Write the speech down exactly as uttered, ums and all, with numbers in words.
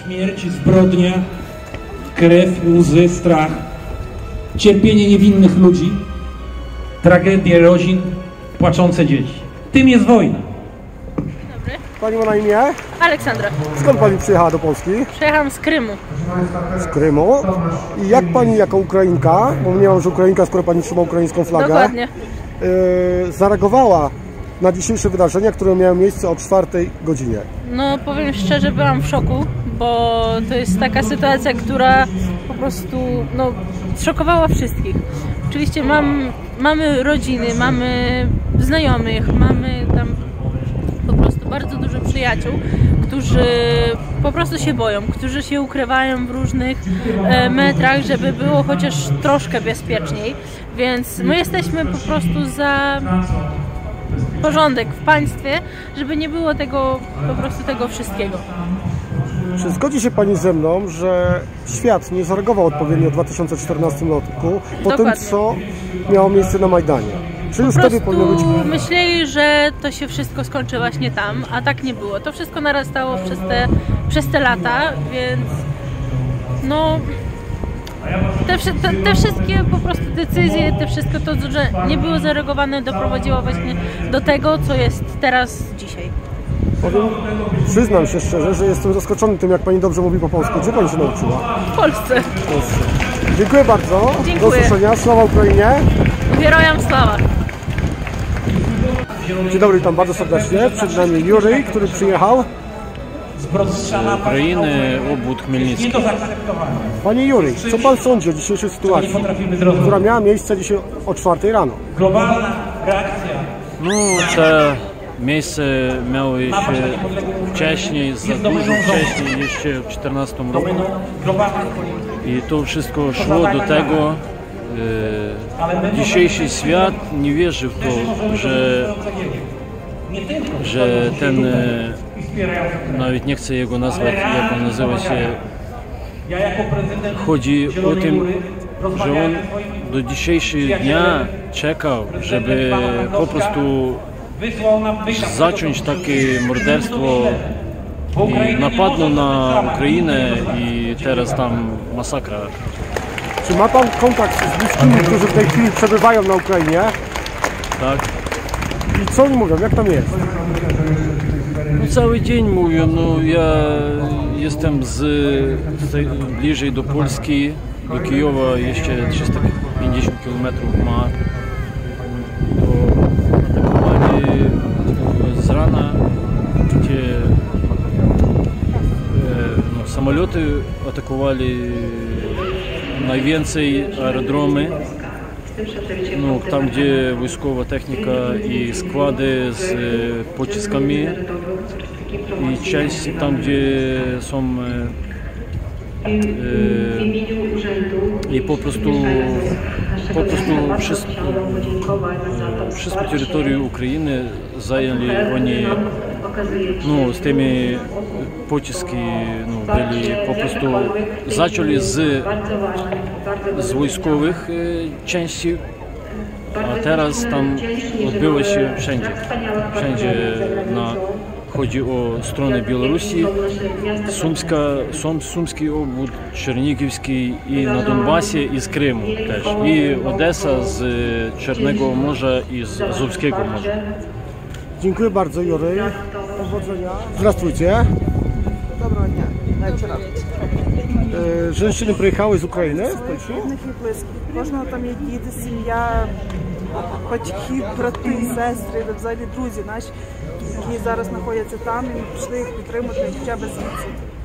Śmierć, zbrodnia, krew, łzy, strach, cierpienie niewinnych ludzi, tragedie rodzin, płaczące dzieci. Tym jest wojna. Dobry. Pani ma na imię? Aleksandra. Skąd pani przyjechała do Polski? Przyjechałam z Krymu. Z Krymu. I jak pani jako Ukrainka, bo mniemam, że Ukrainka, skoro pani trzyma ukraińską flagę, Dokładnie. Yy, zareagowała na dzisiejsze wydarzenia, które miały miejsce o czwartej godzinie? No powiem szczerze, byłam w szoku, bo to jest taka sytuacja, która po prostu no, zszokowała wszystkich. Oczywiście mam, mamy rodziny, mamy znajomych, mamy tam po prostu bardzo dużo przyjaciół, którzy po prostu się boją, którzy się ukrywają w różnych e, metrach, żeby było chociaż troszkę bezpieczniej, więc my jesteśmy po prostu za porządek w państwie, żeby nie było tego, po prostu tego wszystkiego. Czy zgodzi się pani ze mną, że świat nie zareagował odpowiednio w dwa tysiące czternastym roku po Dokładnie. tym, co miało miejsce na Majdanie? Czy już Po wtedy powinno być... myśleli, że to się wszystko skończy właśnie tam, a tak nie było. To wszystko narastało przez te, przez te lata, więc no te, te, te wszystkie po prostu decyzje, te wszystko to, że nie było zareagowane, doprowadziło właśnie do tego, co jest teraz, dzisiaj. Powiem, przyznam się szczerze, że jestem zaskoczony tym, jak pani dobrze mówi po polsku. Gdzie pani się nauczyła? W Polsce. W Polsce. Dziękuję bardzo. Dziękuję. Do usłyszenia. Sława Ukrainie. Herojam sława. Dzień dobry, witam bardzo serdecznie. Przed nami Juryj, który przyjechał z Ukrainy, obwód Chmielnicki. Panie Juryj, co pan sądzi o dzisiejszej sytuacji, która miała miejsce dzisiaj o czwartej rano? Globalna reakcja. No, te miejsce miało się wcześniej, za dużo wcześniej, jeszcze w czternastym roku. I to wszystko szło do tego. E, dzisiejszy świat nie wierzy w to, że, że ten, e, nawet nie chcę jego nazwać, jak on nazywa się, chodzi o tym, że on do dzisiejszego dnia czekał, żeby po prostu zacząć takie morderstwo i napadł na Ukrainę i teraz tam masakra. Czy ma pan kontakt z bliskimi, którzy w tej chwili przebywają na Ukrainie? Tak. I co oni mówią? Jak tam jest? No, cały dzień mówią, no ja jestem z, z bliżej do Polski, do Kijowa jeszcze trzysta pięćdziesiąt kilometrów ma. To atakowali z rana, gdzie no, samoloty atakowali najwięcej aerodromy, no, tam gdzie wojskowa technika i składy z pociskami i część tam gdzie są e, i po prostu po prostu wszystko, wszystko terytorię Ukrainy zajęli oni, no, z tymi pociski, no, byli po prostu zaczęli z, z wojskowych e, części, a teraz tam odbyło się wszędzie, wszędzie na, chodzi o stronę Białorusi, Sumska, Sum, Sumski obwód, Czernigiewski i na Donbasie i z Krymu też, i Odessa z Czarnego Morza i z Azowskiego Morza. Dziękuję bardzo, Juryj. Powodzenia. Здравствуйте. Доброго дня. Вечора. Женщини приїхали з України? Рідних і близьких. Кожного там є діти, сім'я, батьки, брати, сестри, взагалі друзі наші, які зараз знаходяться там, і ми пішли їх підтримати хоча б звідси.